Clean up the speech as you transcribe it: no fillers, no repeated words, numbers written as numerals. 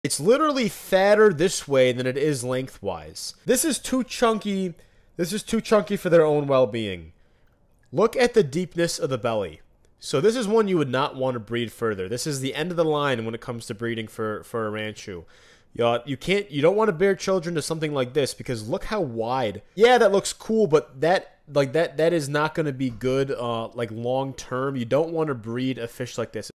It's literally fatter this way than it is lengthwise. This is too chunky. This is too chunky for their own well-being. Look at the deepness of the belly. So this is one you would not want to breed further. This is the end of the line when it comes to breeding for a Ranchu. You don't want to bear children to something like this because look how wide. Yeah, that looks cool, but that is not going to be good like long term. You don't want to breed a fish like this.